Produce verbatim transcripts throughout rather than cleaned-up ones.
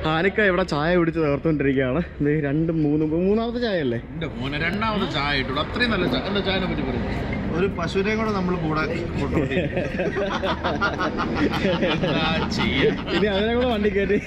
ആനക്ക ഇവിടെ ചായ പിടിച്ച് തീർത്തോണ്ടിരിക്കുകയാണ്. രണ്ട് മൂന്ന് മൂന്നാമത്തെ ചായ അല്ലേ? രണ്ടാമത്തെ ചായ ഇട്ടുള്ളൂ. അത്രയും നല്ല ചായ. ചായനെ പറ്റി പറയും. ഒരു പശുവിനെയും കൂടെ നമ്മൾ കൂടെ ഇനി അതിനെ കൂടെ വണ്ടി കയറ്റി.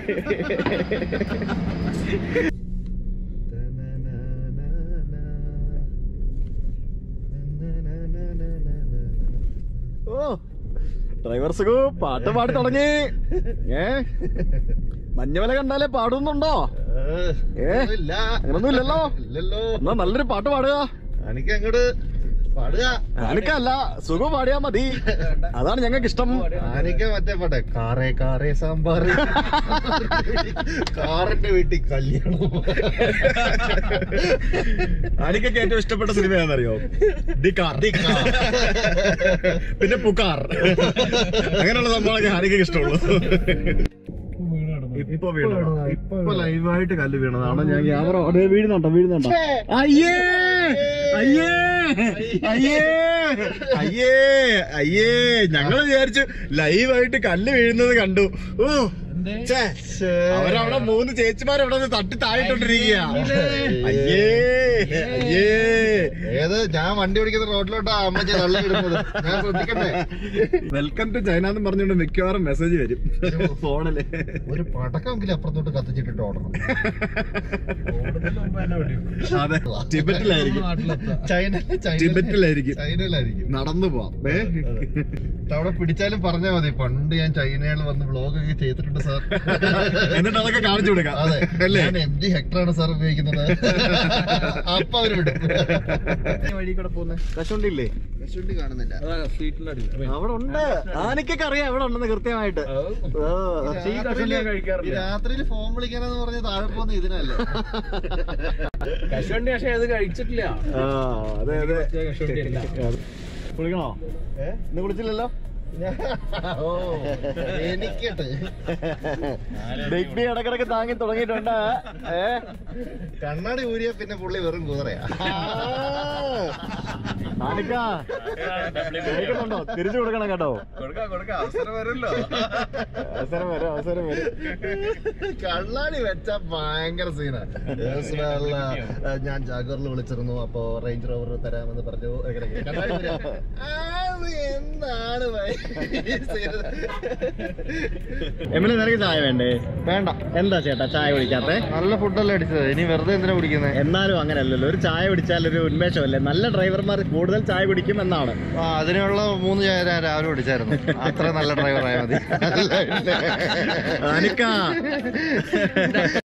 ഓ ഡ്രൈവർ സുഖു പാട്ട് പാടി തുടങ്ങി. ഏ മഞ്ഞവല കണ്ടാലേ പാടുന്നുണ്ടോ? ഏ അങ്ങനൊന്നും ഇല്ലല്ലോ. എന്നാ നല്ലൊരു പാട്ട് പാടുക. എനിക്ക് അങ്ങോട്ട് പാടുക. ആനക്കല്ല സുഖം പാടിയാ മതി. അതാണ് ഞങ്ങൾക്ക് ഇഷ്ടം. ആനക്ക മറ്റേ പാട്ടെ കാറേ കാറേ സാമ്പാർ കാറിന്റെ വീട്ടിൽ കല്യാണം. ആനക്കൊക്കെ ഏറ്റവും ഇഷ്ടപ്പെട്ട സിനിമ ഏതാണെന്നറിയോ? ദി കാർ, പിന്നെ പുക്കാർ. അങ്ങനെയുള്ള സംഭവങ്ങളൊക്കെ ആനക്കൊക്കെ ഇഷ്ടമുള്ളൂ. ഇപ്പൊ വീണോ? ഇപ്പൊ ലൈവായിട്ട് കല്ല് വീണതാണ്. ഞാൻ ക്യാമറ വീഴുന്നുണ്ടോ? വീഴുന്നുണ്ടോ? അയ്യേ അയ്യേ അയ്യേ അയ്യേ അയ്യേ ഞങ്ങള് വിചാരിച്ചു ലൈവായിട്ട് കല്ല് വീഴുന്നത് കണ്ടു. ഓ അവരവിടെ മൂന്ന് ചേച്ചിമാരവിടെ തട്ടി താഴെട്ടോണ്ടിരിക്കുക. അയ്യേ അയ്യേ ഏത് ഞാൻ വണ്ടി ഓടിക്കുന്ന റോഡിലോട്ടാ അമ്മച്ചി തള്ളി ഇടുന്നത്. ഞാൻ ശ്രദ്ധിക്കട്ടെ. വെൽക്കം ടു ചൈന എന്ന് പറഞ്ഞുകൊണ്ട് മിക്കവാറും മെസ്സേജ് വരും ഫോണില്. ഒരു പടക്കമെങ്കിലും അപ്പുറത്തോട്ട് കത്തിച്ചിട്ടിട്ട് ഓടണം. അതെ ടിബറ്റിലായിരിക്കും. ചൈന ടിബറ്റിലായിരിക്കും. ചൈനയിലായിരിക്കും. നടന്നു പോവാം. അവിടെ പിടിച്ചാലും പറഞ്ഞാൽ മതി പണ്ട് ഞാൻ ചൈനയിൽ വന്ന് വ്ളോഗ് ഒക്കെ ചെയ്തിട്ടുണ്ട് സാർ. എന്നിട്ട് അതൊക്കെ കാണിച്ചു കൊടുക്കാം. അതെ അല്ലേ? ഞാൻ എം ജി ഹെക്ടറാണ് സാർ ഉപയോഗിക്കുന്നത്. അപ്പൊ അവര് വിടും. വഴി കൂടെ പോകുന്ന കശുണ്ടില്ലേ? കശുണ്ടി കാണുന്നില്ല. അവിടെ ഉണ്ട്. ആനക്കൊക്കെ അറിയാം എവിടെ ഉണ്ടെന്ന് കൃത്യമായിട്ട്. രാത്രിയിൽ ഫോൺ വിളിക്കാനെന്ന് പറഞ്ഞ് താഴെ പോകുന്ന ഇതിനല്ലേ കശുവണ്ടി. പക്ഷെ അത് കഴിച്ചിട്ടില്ല. അതെ അതെ. കുളിക്കണോ? ഇന്ന് കുളിച്ചില്ലല്ലോ. എനിക്കട്ട് ബിഗ് ബി ഇടക്കിടക്ക് താങ്ങി തുടങ്ങിയിട്ടുണ്ട്. ഏ കണ്ണാടി ഊരിയ പിന്നെ പുള്ളി വെറും കുതിരയാ. ണ്ടോ തിരിച്ചു കൊടുക്കണം കേട്ടോ. അവസരം വരുമല്ലോ. അവസരം വരും അവസരം വരും. കണ്ണാടി വെച്ചാ ഭയങ്കര സീനാ. ഞാൻ ജാഗറിൽ വിളിച്ചിരുന്നു. അപ്പൊ റേഞ്ച് റോവർ തരാമെന്ന് പറഞ്ഞു. എന്താണ് എമിന് നിനക്ക് ചായ വേണ്ടേ? വേണ്ട. എന്താ ചേട്ടാ ചായ കുടിക്കാത്തെ? നല്ല ഫുഡല്ലേ അടിച്ചത്. ഇനി വെറുതെ എന്തിനാ കുടിക്കുന്നത്? എന്നാലും അങ്ങനെയല്ലല്ലോ. ഒരു ചായ കുടിച്ചാൽ ഒരു ഉന്മേഷമല്ലേ. നല്ല ഡ്രൈവർമാർ കൂടുതൽ ചായ കുടിക്കും എന്നാണ്. ആ അതിനുള്ള മൂന്ന് ചായ ഞാൻ രാവിലെ കുടിച്ചായിരുന്നു. അത്ര നല്ല ഡ്രൈവർ ആയാൽ മതി. അനിക്ക